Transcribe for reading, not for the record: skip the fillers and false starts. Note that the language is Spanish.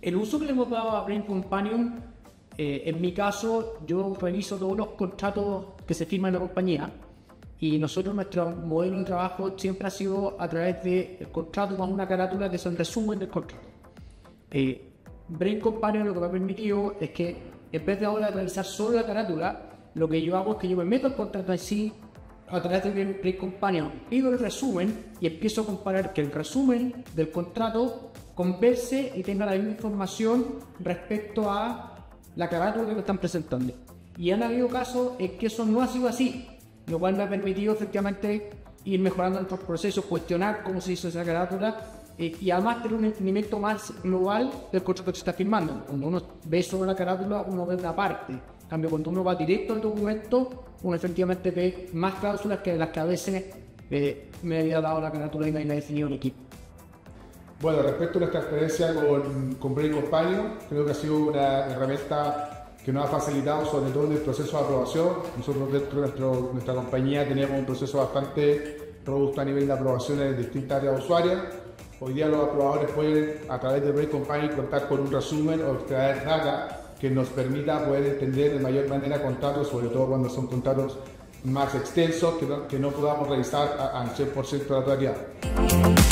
El uso que le hemos dado a Brain Companion, en mi caso, yo reviso todos los contratos que se firman en la compañía y nosotros, nuestro modelo de trabajo siempre ha sido a través del contrato con una carátula que es el resumen del contrato. Brain Companion lo que me ha permitido es que en vez de ahora revisar solo la carátula, lo que yo hago es que yo me meto al contrato en sí a través de Brain Companion, pido el resumen y empiezo a comparar que el resumen del contrato converse y tenga la misma información respecto a la carátula que me están presentando. Y han habido casos en que eso no ha sido así, lo cual me ha permitido efectivamente ir mejorando nuestros procesos, cuestionar cómo se hizo esa carátula y además tener un entendimiento más global del contrato que se está firmando. Cuando uno ve solo la carátula, uno ve una parte. En cambio, cuando uno va directo al documento, uno efectivamente ve más cláusulas que las que a veces me había dado la carátula y me había definido el equipo. Bueno, respecto a nuestra experiencia con Brain Companion, creo que ha sido una herramienta que nos ha facilitado sobre todo en el proceso de aprobación. Nosotros dentro de nuestra compañía tenemos un proceso bastante robusto a nivel de aprobaciones en distintas áreas usuarias. Hoy día los aprobadores pueden, a través de Brain Companion, contar con un resumen o extraer data que nos permita poder entender de mayor manera contratos, sobre todo cuando son contratos más extensos que no podamos revisar al 100% de la totalidad.